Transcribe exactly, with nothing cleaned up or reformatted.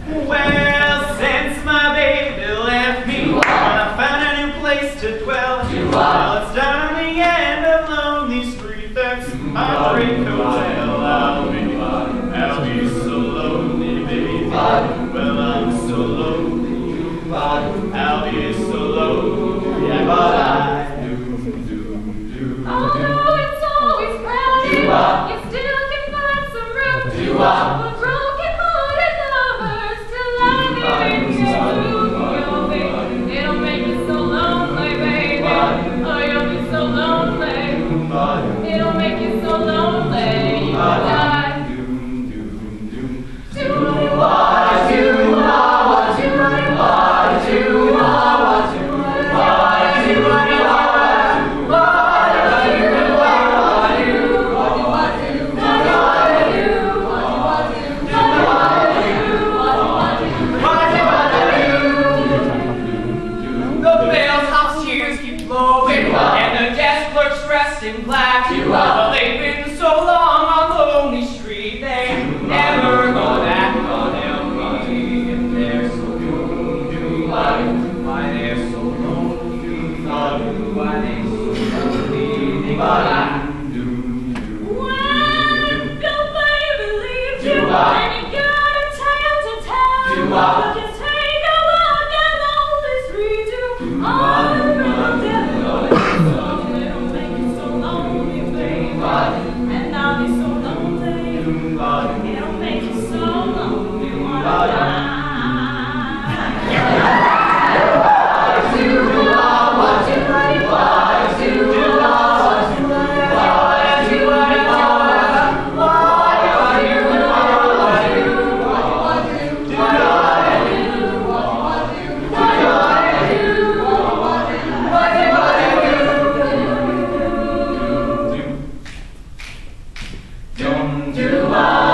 Well, since my baby left me, well, I found a new place to dwell. Well, it's down the end of Lonely Street, that's Heartbreak Hotel. I'll be, I'll be so lonely, baby. Well, I'm so lonely. I'll be so lonely, yeah, but I do, do, do. Although it's always crowded, you still can find some room for broken-hearted lovers to lie in your room. It'll make you so lonely, baby. Oh, you'll be so lonely. It'll make you so lonely. You die. And the desk clerks dressed in black. Well, they've been so long on Lonely Street, they never go back. Oh, they'll be if they're so lonely. Why they're so lonely? Why they're so lonely? When nobody believes you, and you got a tale to tell, but just take a walk on Lonely Street to all the road. And I'll be so lonely. It'll make you so lonely. You wanna die. Don't do